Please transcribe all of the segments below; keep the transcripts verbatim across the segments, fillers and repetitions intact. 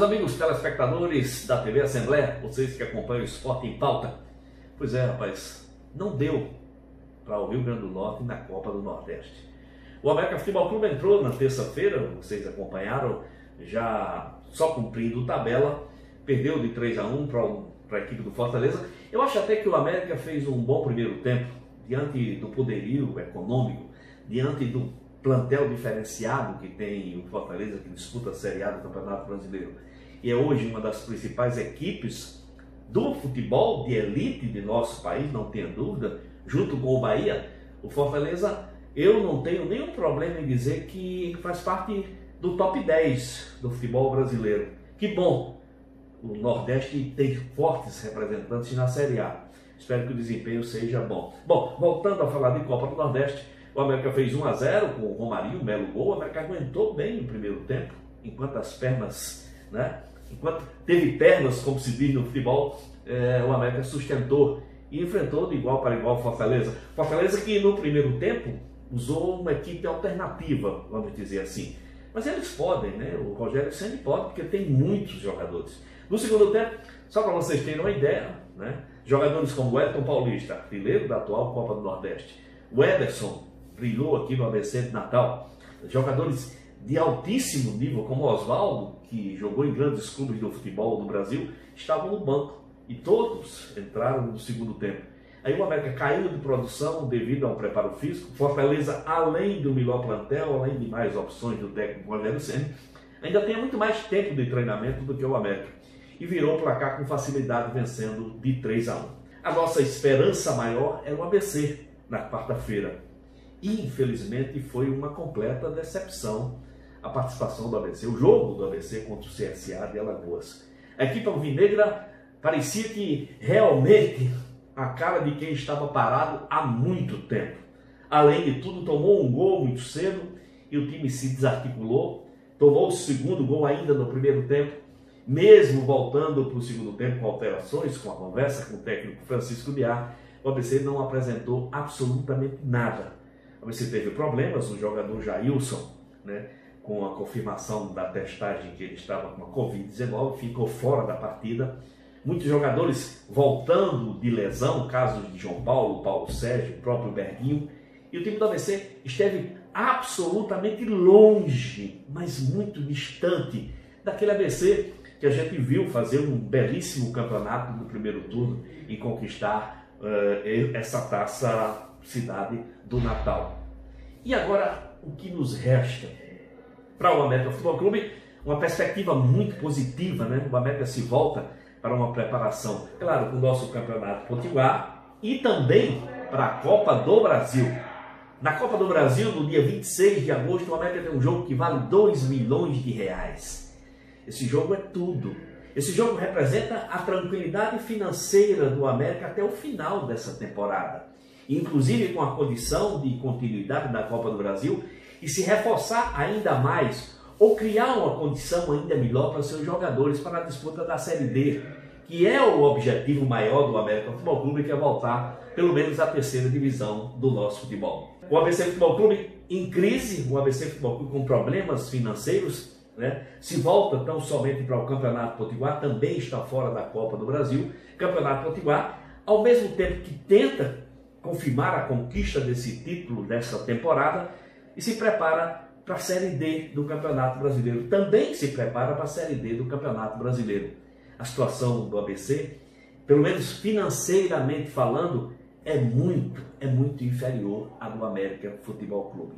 meus amigos telespectadores da T V Assembleia, vocês que acompanham o Esporte em Pauta. Pois é, rapaz, não deu para o Rio Grande do Norte na Copa do Nordeste. O América Futebol Clube entrou na terça-feira, vocês acompanharam, já só cumprindo tabela, perdeu de três a um para a equipe do Fortaleza. Eu acho até que o América fez um bom primeiro tempo, diante do poderio econômico, diante do plantel diferenciado que tem o Fortaleza, que disputa a Série A do Campeonato Brasileiro. E é hoje uma das principais equipes do futebol de elite de nosso país, não tenha dúvida, junto com o Bahia. O Fortaleza, eu não tenho nenhum problema em dizer que faz parte do top dez do futebol brasileiro. Que bom! O Nordeste tem fortes representantes na Série A. Espero que o desempenho seja bom. Bom, voltando a falar de Copa do Nordeste, o América fez um a zero com o Romarinho, um belo gol. O América aguentou bem no primeiro tempo, enquanto as pernas, né? Enquanto teve pernas, como se diz no futebol, é, o América sustentou e enfrentou de igual para igual o Fortaleza. Fortaleza que no primeiro tempo usou uma equipe alternativa, vamos dizer assim. Mas eles podem, né? O Rogério Ceni pode, porque tem muitos jogadores. No segundo tempo, só para vocês terem uma ideia, né? Jogadores como o Elton Paulista, artilheiro da atual Copa do Nordeste, o Ederson, brilhou aqui no A B C de Natal. Jogadores de altíssimo nível, como o Oswaldo, que jogou em grandes clubes do futebol do Brasil, estavam no banco. E todos entraram no segundo tempo. Aí o América caiu de produção devido a um preparo físico. Fortaleza, além do melhor plantel, além de mais opções do técnico Rogério Ceni, ainda tem muito mais tempo de treinamento do que o América. E virou o placar com facilidade, vencendo de três a um. A nossa esperança maior é o A B C na quarta-feira. Infelizmente foi uma completa decepção a participação do A B C, o jogo do A B C contra o C S A de Alagoas. A equipe alvinegra parecia que realmente a cara de quem estava parado há muito tempo. Além de tudo, tomou um gol muito cedo e o time se desarticulou. Tomou o segundo gol ainda no primeiro tempo, mesmo voltando para o segundo tempo com alterações, com a conversa com o técnico Francisco Biar, o A B C não apresentou absolutamente nada. A B C teve problemas, o jogador Jailson, né, com a confirmação da testagem que ele estava com a Covid dezenove, ficou fora da partida. Muitos jogadores voltando de lesão, casos de João Paulo, Paulo Sérgio, o próprio Berguinho. E o time do A B C esteve absolutamente longe, mas muito distante daquele A B C que a gente viu fazer um belíssimo campeonato no primeiro turno e conquistar uh, essa taça Cidade do Natal. E agora, o que nos resta? Para o América Futebol Clube, uma perspectiva muito positiva, né? O América se volta para uma preparação, claro, com o nosso Campeonato Potiguar e também para a Copa do Brasil. Na Copa do Brasil, no dia vinte e seis de agosto, o América tem um jogo que vale dois milhões de reais. Esse jogo é tudo. Esse jogo representa a tranquilidade financeira do América até o final dessa temporada. Inclusive com a condição de continuidade da Copa do Brasil e se reforçar ainda mais ou criar uma condição ainda melhor para seus jogadores para a disputa da Série D, que é o objetivo maior do América Futebol Clube, que é voltar pelo menos à terceira divisão do nosso futebol. O A B C Futebol Clube em crise, o A B C Futebol Clube com problemas financeiros, né? Se volta tão somente para o Campeonato Potiguar, também está fora da Copa do Brasil. Campeonato Potiguar, ao mesmo tempo que tenta confirmar a conquista desse título dessa temporada e se prepara para a Série D do Campeonato Brasileiro. Também se prepara para a Série D do Campeonato Brasileiro. A situação do A B C, pelo menos financeiramente falando, é muito, é muito inferior à do América Futebol Clube.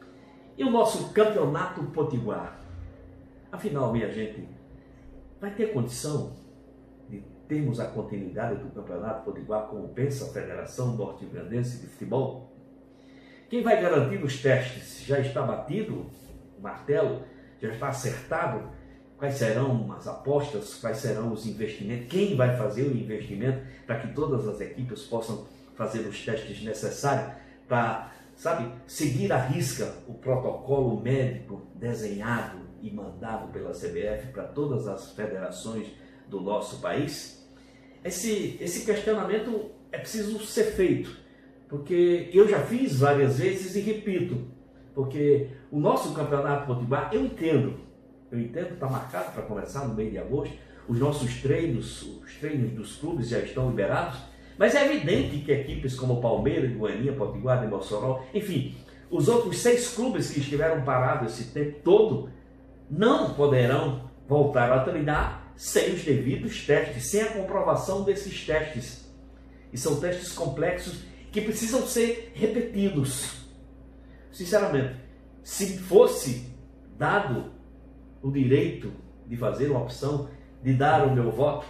E o nosso Campeonato Potiguar? Afinal, minha gente, vai ter condição de termos a continuidade do Campeonato Potiguar como pensa a Federação Norte-Grandense de Futebol? Quem vai garantir os testes? Já está batido o martelo? Já está acertado? Quais serão as apostas? Quais serão os investimentos? Quem vai fazer o investimento para que todas as equipes possam fazer os testes necessários para, sabe, seguir à risca o protocolo médico desenhado e mandado pela C B F para todas as federações do nosso país? Esse, esse questionamento é preciso ser feito, porque eu já fiz várias vezes e repito, porque o nosso Campeonato Potiguar, eu entendo, eu entendo, está marcado para começar no mês de agosto. Os nossos treinos, os treinos dos clubes já estão liberados, mas é evidente que equipes como Palmeiras, Goiânia, Potiguar e Mossoró, enfim, os outros seis clubes que estiveram parados esse tempo todo, não poderão voltar a treinar sem os devidos testes, sem a comprovação desses testes. E são testes complexos que precisam ser repetidos. Sinceramente, se fosse dado o direito de fazer uma opção, de dar o meu voto,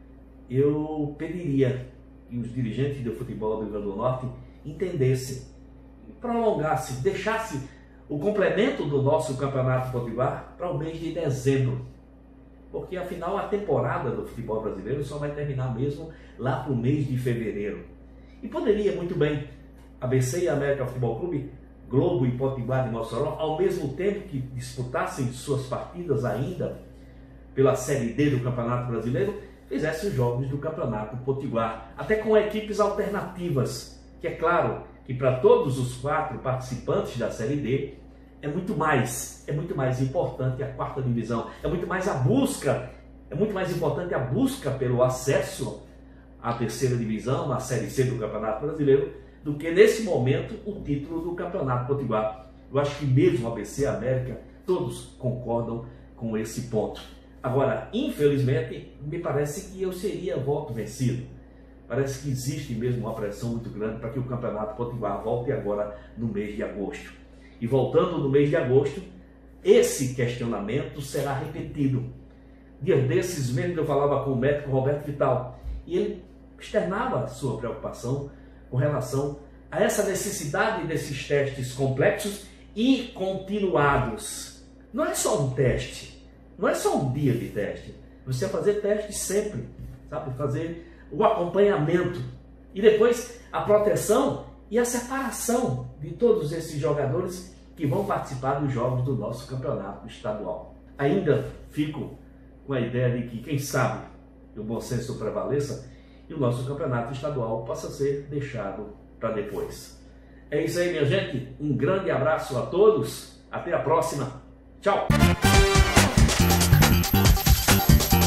eu pediria que os dirigentes do futebol do Rio Grande do Norte entendessem, prolongassem, deixassem o complemento do nosso Campeonato Potiguar para o mês de dezembro. Porque afinal a temporada do futebol brasileiro só vai terminar mesmo lá para o mês de fevereiro. E poderia muito bem A B C e a América Futebol Clube, Globo e Potiguar de Mossoró, ao mesmo tempo que disputassem suas partidas ainda pela Série D do Campeonato Brasileiro, fizessem os jogos do Campeonato Potiguar, até com equipes alternativas, que é claro que para todos os quatro participantes da Série D é muito mais, é muito mais importante a quarta divisão, é muito mais a busca, é muito mais importante a busca pelo acesso à terceira divisão, à Série C do Campeonato Brasileiro, do que nesse momento o título do Campeonato Potiguar. Eu acho que mesmo a A B C e a América, todos concordam com esse ponto. Agora, infelizmente, me parece que eu seria voto vencido. Parece que existe mesmo uma pressão muito grande para que o Campeonato Potiguar volte agora no mês de agosto. E voltando no mês de agosto, esse questionamento será repetido. Dias desses mesmo eu falava com o médico Roberto Vital e ele externava sua preocupação com relação a essa necessidade desses testes complexos e continuados. Não é só um teste, não é só um dia de teste. Você vai fazer teste sempre, sabe? Fazer o acompanhamento e depois a proteção e a separação de todos esses jogadores que vão participar dos jogos do nosso campeonato estadual. Ainda fico com a ideia de que, quem sabe, o bom senso prevaleça e o nosso campeonato estadual possa ser deixado para depois. É isso aí, minha gente. Um grande abraço a todos. Até a próxima. Tchau!